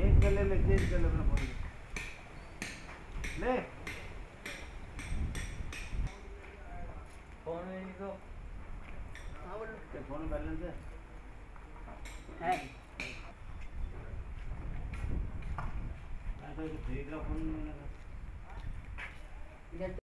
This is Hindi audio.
चेंज कर ले अपना फोन ले फोन में नहीं तो हाँ बोलो फोन में बैलेंस है ऐसा तो ठीक है फोन में